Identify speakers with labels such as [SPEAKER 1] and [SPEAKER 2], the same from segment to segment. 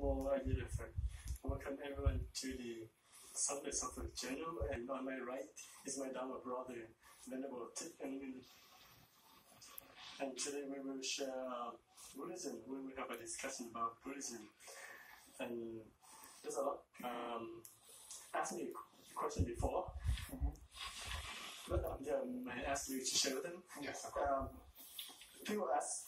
[SPEAKER 1] more idea different. Welcome everyone to the Sunday Software channel, and on my right is my Dharma brother, Venerable Thich Nhat Hanh. And today we will share Buddhism. We will have a discussion about Buddhism. And there's a lot asked me a question before, but I asked you to share with them.
[SPEAKER 2] Yes.
[SPEAKER 1] People ask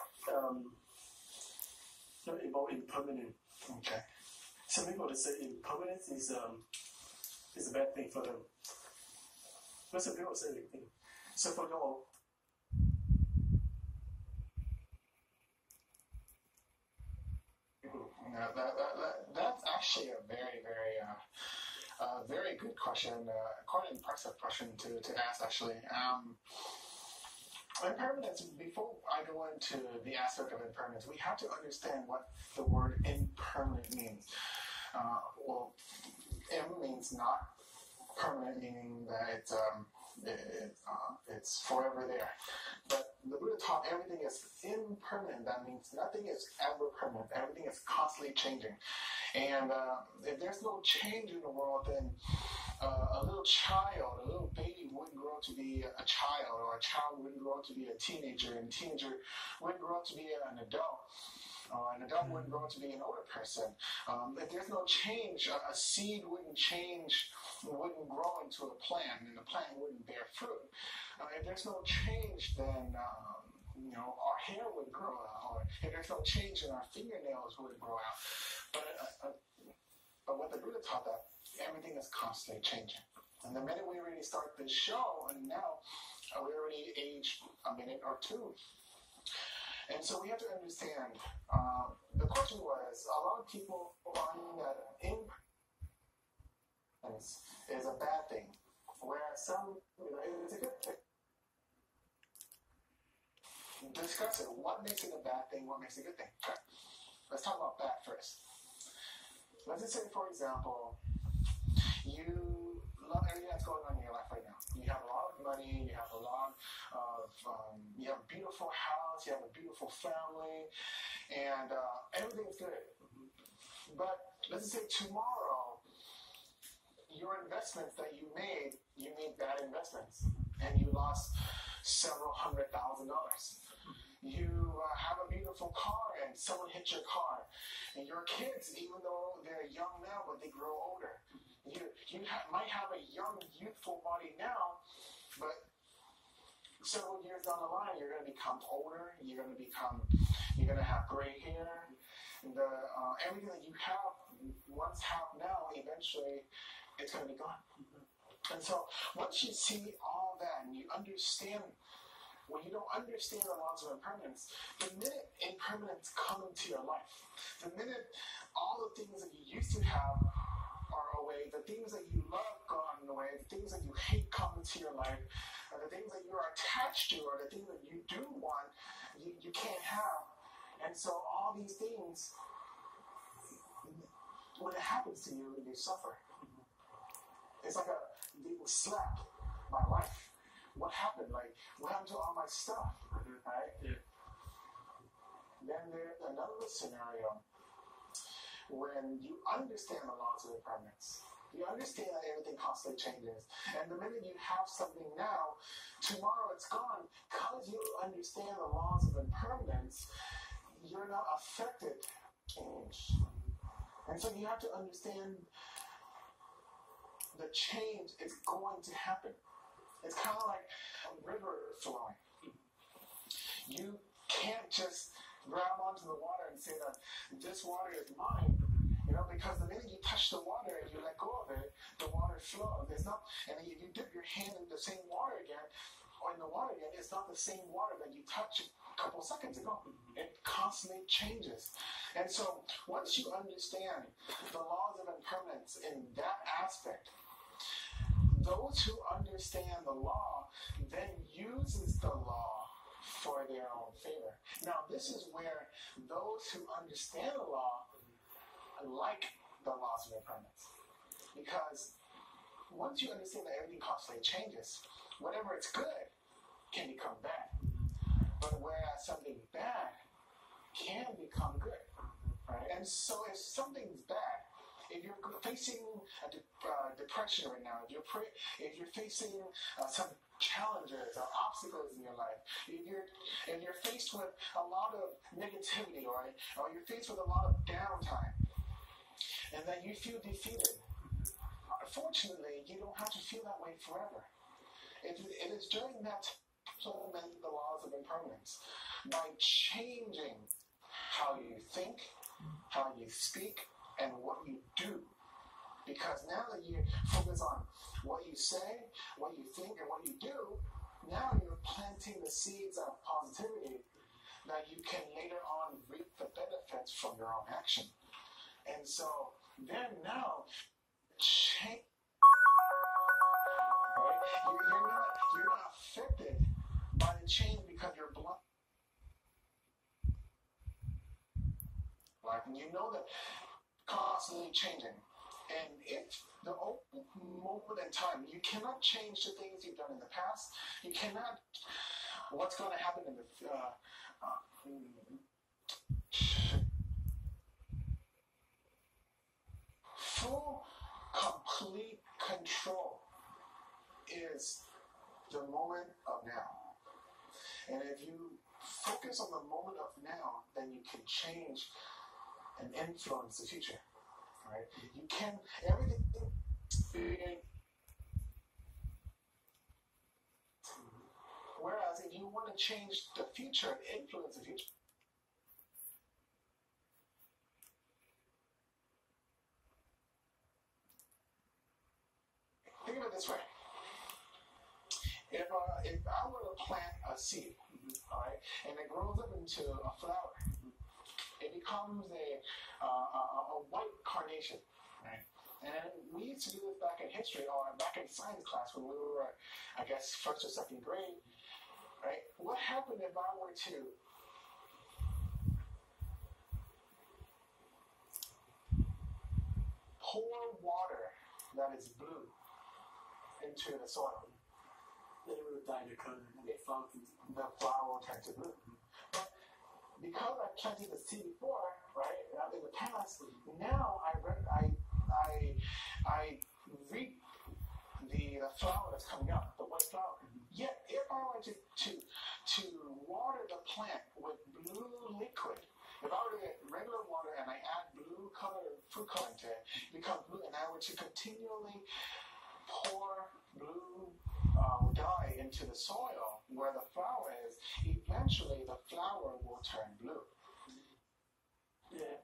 [SPEAKER 1] not about impermanence.
[SPEAKER 2] Okay.
[SPEAKER 1] Some people say impermanence is a bad thing for them. But some people say good thing. So for example,
[SPEAKER 2] that's actually a very good question, quite an impressive question to ask actually. Impermanence, before I go into the aspect of impermanence, we have to understand what the word impermanent means. Well, M means not permanent, meaning that it's forever there. But the Buddha taught everything is impermanent. That means nothing is ever permanent. Everything is constantly changing. And if there's no change in the world, then a little child, a little baby wouldn't grow to be a child, or a child wouldn't grow to be a teenager, and a teenager wouldn't grow to be an adult. An adult wouldn't grow to be an older person. If there's no change, a seed wouldn't change, wouldn't grow into a plant, and the plant wouldn't bear fruit. If there's no change, then our hair would grow out, or if there's no change, then our fingernails would grow out. But what the Buddha taught, that everything is constantly changing. And the minute we already start this show, and now we already aged a minute or two. And so we have to understand, the question was, a lot of people find that impermanence is a bad thing, whereas some, it's a good thing. Discuss it. What makes it a bad thing? What makes it a good thing? Okay. Let's talk about bad first. Let's just say, for example, you love everything that's going on in your life right now. You have a lot of money, you have a lot of, you have a beautiful house, you have a beautiful family, and everything's good. But let's just say tomorrow, your investments that you made bad investments, and you lost several $100,000. You have a beautiful car and someone hit your car. And your kids, even though they're young now, but they grow older. You might have a young, youthful body now, but several years down the line, you're going to become older. You're going to have gray hair. And everything that you once have now, eventually, it's going to be gone. And so once you see all that and you understand, when you don't understand the laws of impermanence, the minute impermanence come into your life, the minute all the things that you used to have are away, the things that you love gone away, the things that you hate come into your life, and the things that you are attached to, or the things that you do want, you can't have. And so all these things, when it happens to you, you suffer. It's like they will slap my life. What happened? What happened to all my stuff? Right?
[SPEAKER 1] Yeah.
[SPEAKER 2] Then there's another scenario when you understand the laws of impermanence. You understand that everything constantly changes. And the minute you have something now, tomorrow it's gone. Because you understand the laws of impermanence, you're not affected change. And so you have to understand the change is going to happen. It's kind of like a river flowing. You can't just grab onto the water and say that this water is mine, because the minute you touch the water and you let go of it, the water flows. It's not, and then you dip your hand in the same water again, or in the water again, it's not the same water that you touched a couple seconds ago. It constantly changes. And so once you understand the laws of impermanence in that aspect, those who understand the law then uses the law for their own favor. Now, this is where those who understand the law like the laws of impermanence. Because once you understand that everything constantly changes, whatever it's good can become bad. But whereas something bad can become good, right? And so if something's bad, if you're facing a depression right now, if you're facing some challenges or obstacles in your life, if you're faced with a lot of negativity or you're faced with a lot of downtime, and then you feel defeated, unfortunately, you don't have to feel that way forever. It is during that time to implement the laws of impermanence by changing how you think, how you speak, and what you do. Because now that you focus on what you say, what you think, and what you do, now you're planting the seeds of positivity that you can later on reap the benefits from your own action. And so then now, change. Right? You're not affected by the change because you're blind. Like, you know that constantly changing. And if the moment in time, you cannot change the things you've done in the past. You cannot, what's going to happen in the full, complete control is the moment of now. And if you focus on the moment of now, then you can change and influence the future. Right? You can, everything. Whereas if you want to change the future and influence the future, think of it this way. If I were to plant a seed, all right, and it grows up into a flower, it becomes a white carnation, right? And we used to do this back in history or back in science class when we were, I guess, first or second grade, right? What happened if I were to pour water that is blue into the soil?
[SPEAKER 1] Then it will dye the color and the flower
[SPEAKER 2] will turn to blue. But because I planted the seed before, right, in the past, now I reap the flower that's coming up, the white flower. Yet, if I were to water the plant with blue liquid, if I were to get regular water and I add blue color, food coloring to it, it becomes blue, and I were to continually pour blue dye into the soil where the flower is, eventually the flower will turn blue.
[SPEAKER 1] Yeah.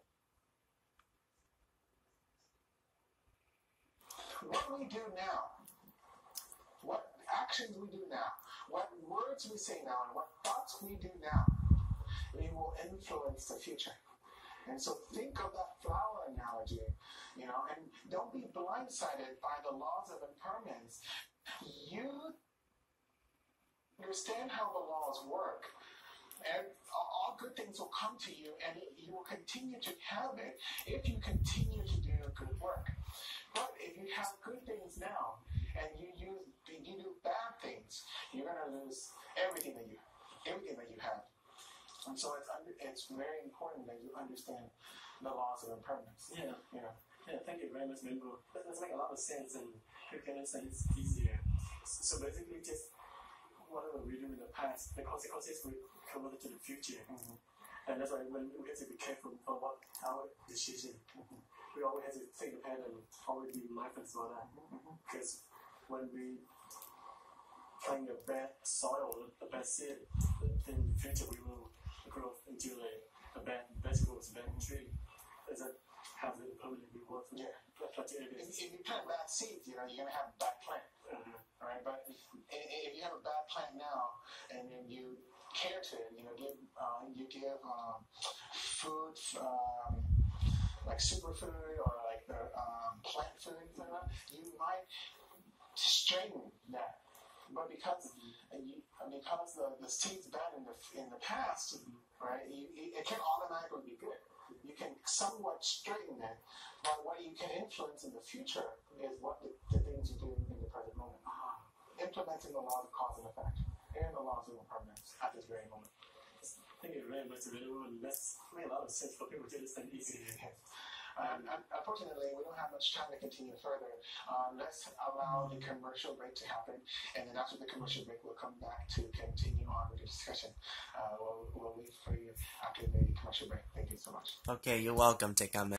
[SPEAKER 2] What we do now, what actions we do now, what words we say now, and what thoughts we do now, they will influence the future. And so think of that flower analogy, and don't be blindsided by the laws of impermanence. You understand how the laws work, and all good things will come to you, and you will continue to have it if you continue to do good work. But if you have good things now, and you do bad things, you're going to lose everything that you have. And so it's very important that you understand the laws of impermanence.
[SPEAKER 1] Yeah. Yeah, thank you very much, Mingo. That makes a lot of sense, and you can understand it's easier. So basically, just whatever we do in the past, the consequences will convert to the future. Mm-hmm. And that's why when we have to be careful for what our decision. Mm-hmm. We always have to think ahead and always be mindful about that. Because when we plant a bad soil, a bad seed, then in the future we will grow into a bad vegetables, a bad tree. Does that have the permanent reward?
[SPEAKER 2] Yeah. If you plant bad seeds, you're going to have a bad plant. Right? But if you have a bad plant now, and then you care to it, you give food, like superfood or like the plant food, you might straighten that. But because the seed's bad in the past, right? It can automatically be good. You can somewhat straighten it, but what you can influence in the future is what the things you do in the present moment. Implementing the laws of cause and effect and the laws of impermanence at this very moment.
[SPEAKER 1] Thank you very much, available, and that's made a lot of sense for people to understand easily.
[SPEAKER 2] Unfortunately, we don't have much time to continue further. Let's allow the commercial break to happen, and then after the commercial break, we'll come back to continue on with the discussion. We'll wait for you after the commercial break. Thank you so much.
[SPEAKER 3] Okay, you're welcome, Tekame.